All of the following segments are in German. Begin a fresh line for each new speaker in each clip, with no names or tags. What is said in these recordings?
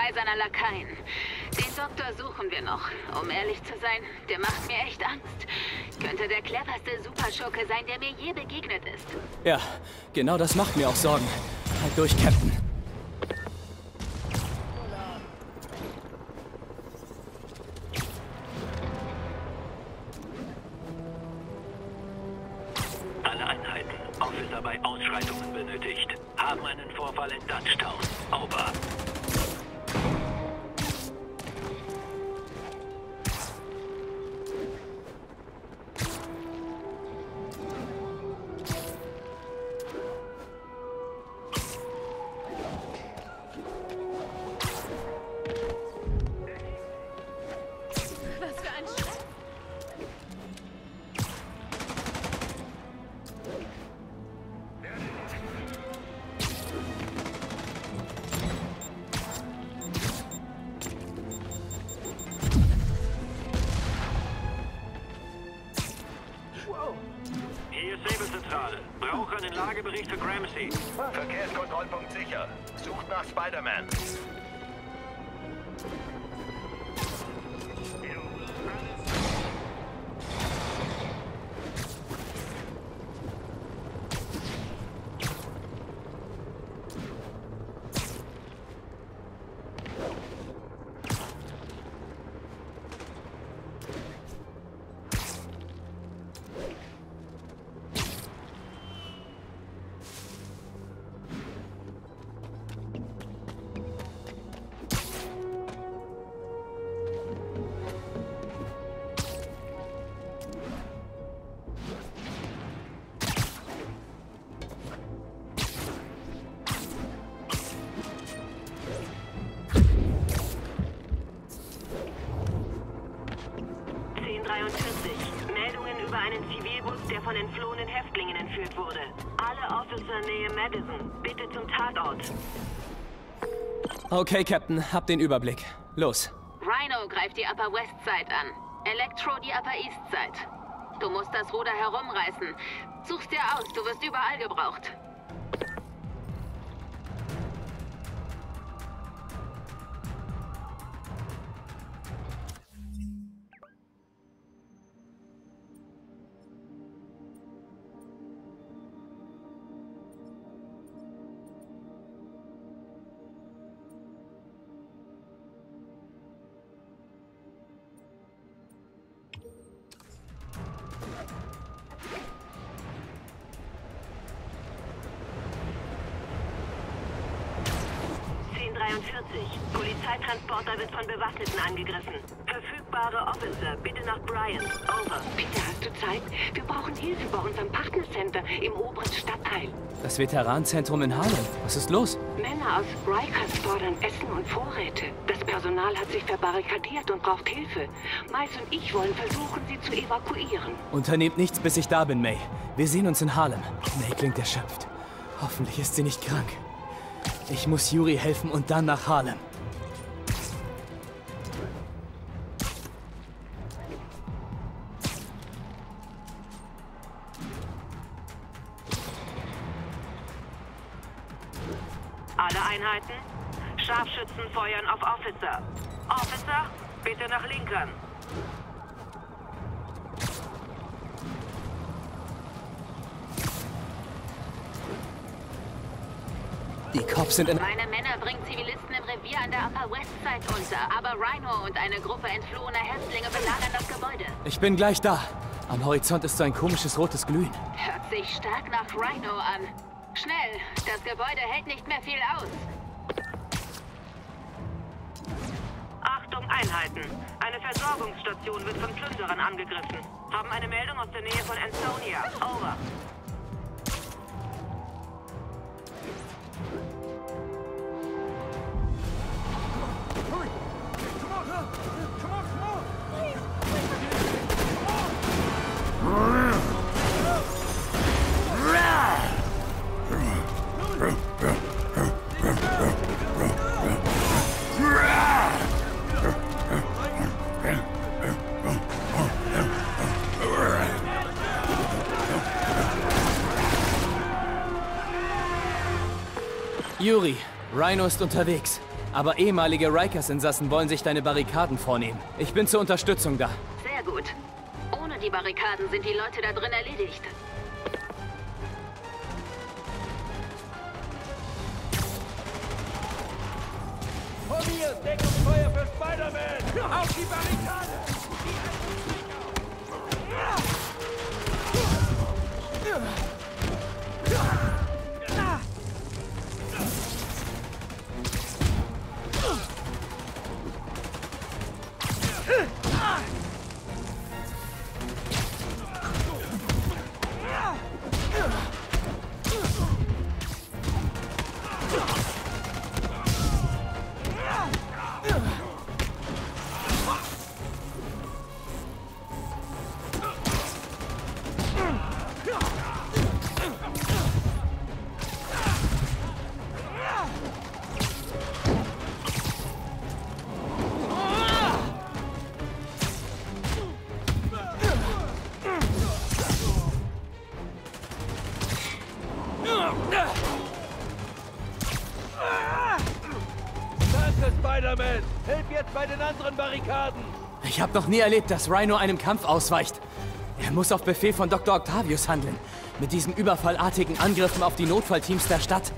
2 seiner Lakaien. Den Doktor suchen wir noch. Um ehrlich zu sein, der macht mir echt Angst. Könnte der cleverste Superschurke sein, der mir je begegnet ist.
Ja, genau das macht mir auch Sorgen. Halt durch, Captain.
Alle Einheiten. Officer bei Ausschreitungen benötigt. Haben einen Vorfall in Dutchtown. Over. Hier ist Säbelzentrale. Brauche einen Lagebericht für Gramsci.
Verkehrskontrollpunkt sicher. Sucht nach Spider-Man.
Meldungen über einen Zivilbus, der von entflohenen Häftlingen entführt wurde. Alle Officer nähe Madison. Bitte zum Tatort.
Okay, Captain, hab den Überblick. Los.
Rhino greift die Upper West Side an. Electro die Upper East Side. Du musst das Ruder herumreißen. Such's dir aus, du wirst überall gebraucht.
Polizeitransporter wird von Bewaffneten angegriffen. Verfügbare Officer, bitte nach Bryan. Over.
Bitte, hast du Zeit? Wir brauchen Hilfe bei unserem Partnercenter im oberen Stadtteil.
Das Veteranenzentrum in Harlem. Was ist los?
Männer aus Rikers fordern Essen und Vorräte. Das Personal hat sich verbarrikadiert und braucht Hilfe. Miles und ich wollen versuchen, sie zu evakuieren.
Unternehmt nichts, bis ich da bin, May. Wir sehen uns in Harlem. May klingt erschöpft. Hoffentlich ist sie nicht krank. Ich muss Yuri helfen und dann nach Harlem.
Alle Einheiten? Scharfschützen feuern auf Officer. Officer, bitte nach Lincoln.
Die Cops sind in...
Meine Männer bringen Zivilisten im Revier an der Upper West Side unter, aber Rhino und eine Gruppe entflohener Häftlinge belagern das Gebäude.
Ich bin gleich da. Am Horizont ist so ein komisches rotes Glühen.
Hört sich stark nach Rhino an. Schnell, das Gebäude hält nicht mehr viel aus.
Achtung, Einheiten. Eine Versorgungsstation wird von Plünderern angegriffen. Haben eine Meldung aus der Nähe von Ansonia. Over.
Yuri, Rhino ist unterwegs. Aber ehemalige Rikers-Insassen wollen sich deine Barrikaden vornehmen. Ich bin zur Unterstützung da.
Sehr gut. Ohne die Barrikaden sind die Leute da drin erledigt.
Von mir, Deckungsfeuer für Spider-Man! Auf die Barrikade! Danke, Spider-Man! Hilf jetzt bei den anderen Barrikaden!
Ich habe noch nie erlebt, dass Rhino einem Kampf ausweicht. Er muss auf Befehl von Dr. Octavius handeln. Mit diesen überfallartigen Angriffen auf die Notfallteams der Stadt.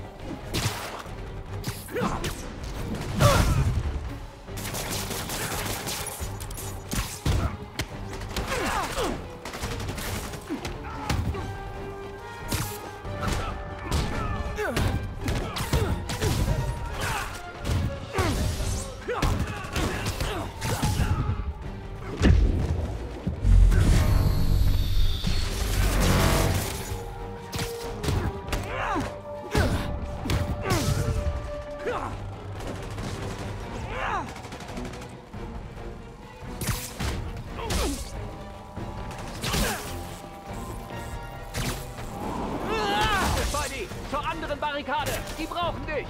Zur anderen Barrikade! Die brauchen dich!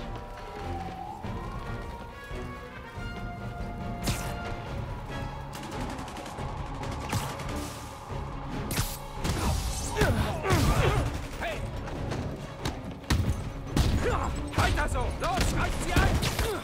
Hey! Weiter so! Los, reißt sie ein!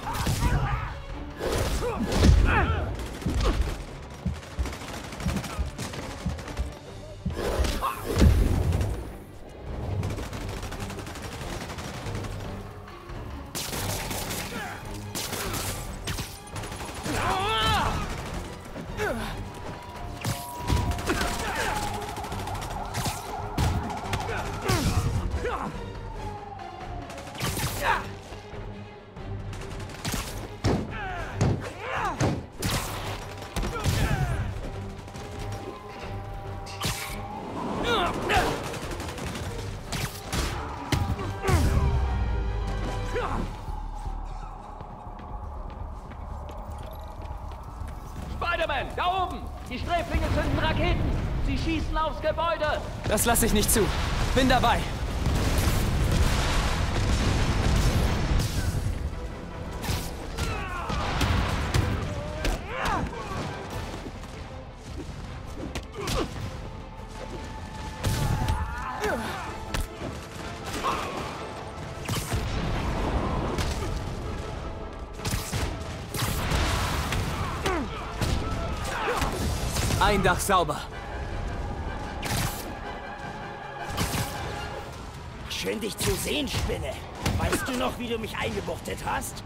Spider-Man, da oben! Die Sträflinge zünden Raketen! Sie schießen aufs Gebäude!
Das lasse ich nicht zu. Bin dabei. Ein Dach sauber.
Schön, dich zu sehen, Spinne. Weißt du noch, wie du mich eingebuchtet hast?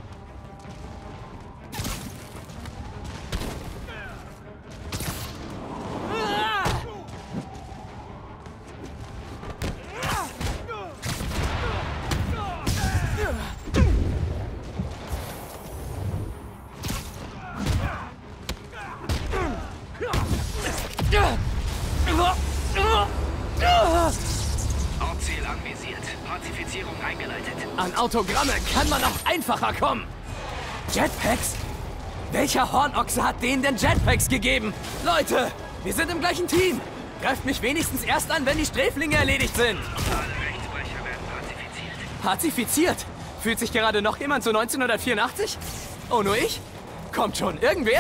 Hauptziel anvisiert. Pazifizierung eingeleitet.
An Autogramme kann man auch einfacher kommen. Jetpacks? Welcher Hornochse hat denen denn Jetpacks gegeben? Leute, wir sind im gleichen Team. Greift mich wenigstens erst an, wenn die Sträflinge erledigt sind.
Alle Rechtsbrecher werden pazifiziert.
Pazifiziert? Fühlt sich gerade noch jemand so 1984? Oh, nur ich? Kommt schon, irgendwer?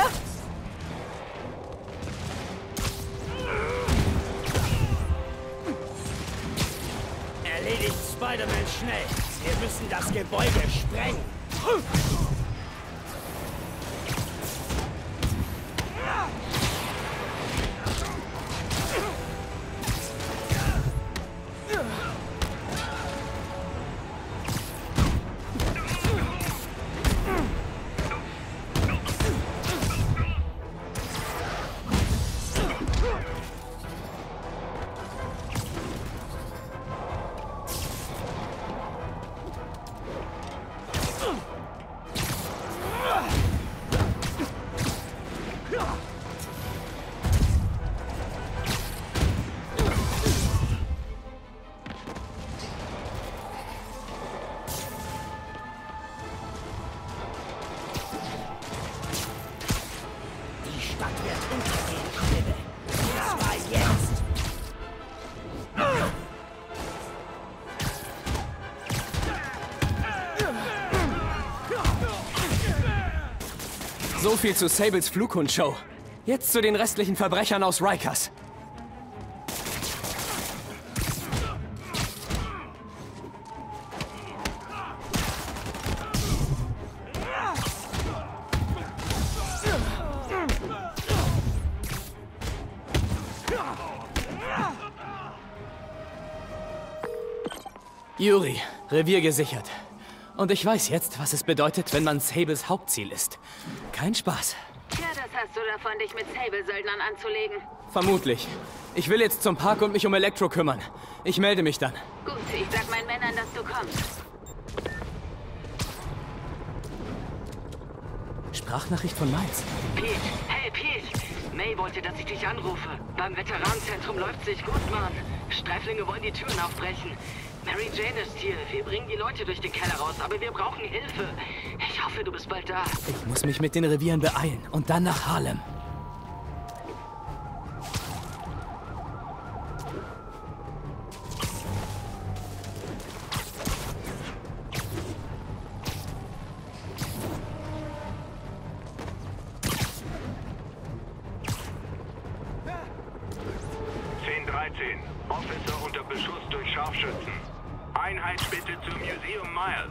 Erledigt Spider-Man schnell. Wir müssen das Gebäude sprengen. Stadt wird untergehen, Spinne. Und zwar jetzt.
So viel zu Sables Flughund-Show. Jetzt zu den restlichen Verbrechern aus Rikers. Yuri, Revier gesichert. Und ich weiß jetzt, was es bedeutet, wenn man Sables Hauptziel ist. Kein Spaß.
Tja, das hast du davon, dich mit Sable-Söldnern anzulegen.
Vermutlich. Ich will jetzt zum Park und mich um Elektro kümmern. Ich melde mich dann.
Gut, ich sag meinen Männern, dass du kommst.
Sprachnachricht von Miles.
Pete, hey Pete! May wollte, dass ich dich anrufe. Beim Veteranenzentrum läuft's nicht gut, Mann. Streiflinge wollen die Türen aufbrechen. Mary Jane ist hier. Wir bringen die Leute durch den Keller raus, aber wir brauchen Hilfe. Ich hoffe, du bist bald da.
Ich muss mich mit den Revieren beeilen und dann nach Harlem.
Officer unter Beschuss durch Scharfschützen. Einheit bitte zum Museum Mile.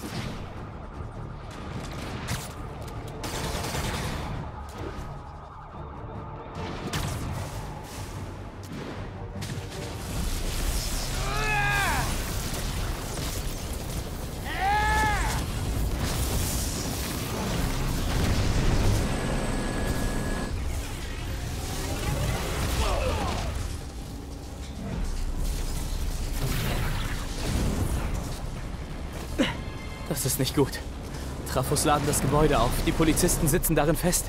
Das ist nicht gut. Trafos laden das Gebäude auf. Die Polizisten sitzen darin fest.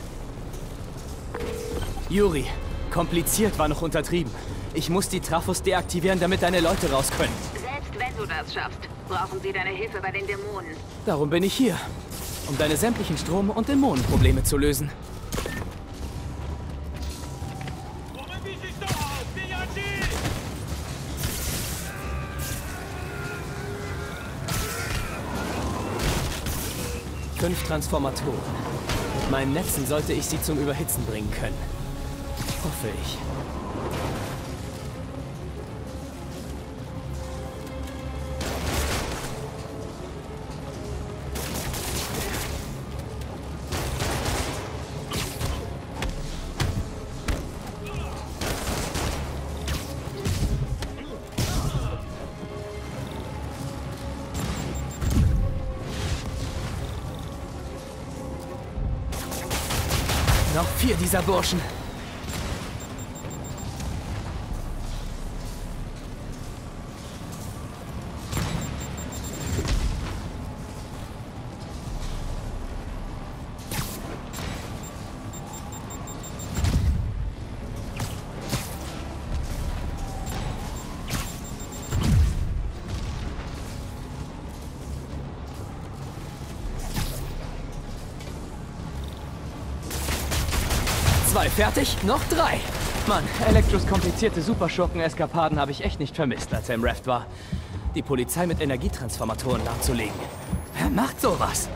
Yuri, kompliziert war noch untertrieben. Ich muss die Trafos deaktivieren, damit deine Leute raus können.
Selbst wenn du das schaffst, brauchen sie deine Hilfe bei den Dämonen.
Darum bin ich hier. Um deine sämtlichen Strom- und Dämonenprobleme zu lösen. Fünf Transformatoren. Mit meinen Netzen sollte ich sie zum Überhitzen bringen können. Hoffe ich. Noch 4 dieser Burschen. Fertig? Noch 3. Mann, Elektros komplizierte Superschurken-Eskapaden habe ich echt nicht vermisst, als er im Raft war. Die Polizei mit Energietransformatoren lahmzulegen. Wer macht sowas?